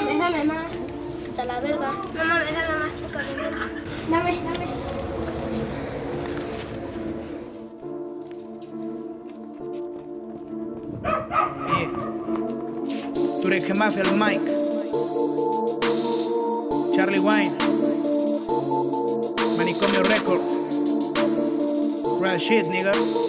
Déjame más. Quita la verga. No mames, dame más. Dame. Turek Mafia al mic. Charlie Wine. Manicomio Records. Real shit, nigga.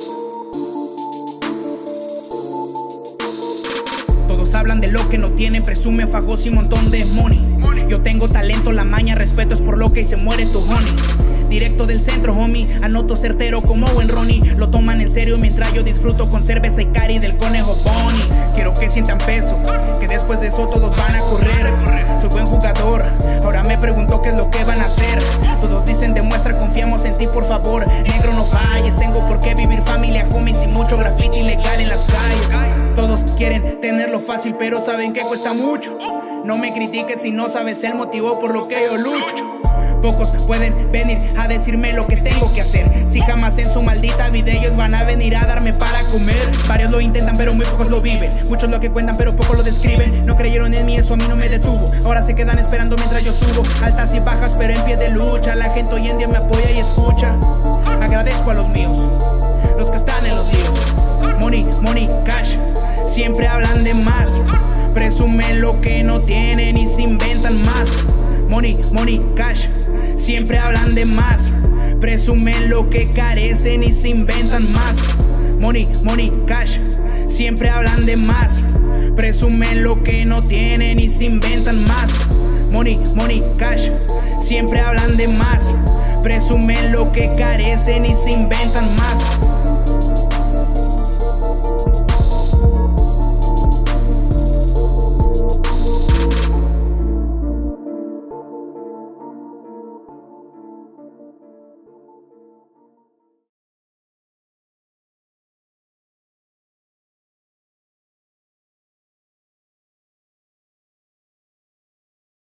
Todos hablan de lo que no tienen, presumen fajos y montón de money. Yo tengo talento, la maña, respeto es por lo que se muere tu honey. Directo del centro, homie, anoto certero como buen Ronnie. Lo toman en serio mientras yo disfruto con cerveza y cari del conejo Bonnie. Quiero que sientan peso, que después de eso todos van a correr. Soy buen jugador, ahora me pregunto qué es lo que van a hacer. Todos dicen demuestra, confiamos en ti por favor. Negro no falles, tengo por qué vivir familia, homies y mucho graffiti ilegal en las calles. Todos quieren tenerlo fácil pero saben que cuesta mucho. No me critiques si no sabes el motivo por lo que yo lucho. Pocos pueden venir a decirme lo que tengo que hacer. Si jamás en su maldita vida ellos van a venir a darme para comer. Varios lo intentan pero muy pocos lo viven. Muchos lo que cuentan pero pocos lo describen. No creyeron en mí, eso a mí no me detuvo. Ahora se quedan esperando mientras yo subo. Altas y bajas pero en pie de lucha. La gente hoy en día me apoya y escucha. Agradezco a los míos, los que están en los líos. Money, money, cash, siempre hablan de más. Presumen lo que no tienen y se inventan más. Money, money, cash, siempre hablan de más. Presumen lo que carecen y se inventan más. Money, money, cash, siempre hablan de más. Presumen lo que no tienen y se inventan más. Money, money, cash, siempre hablan de más. Presumen lo que carecen y se inventan más.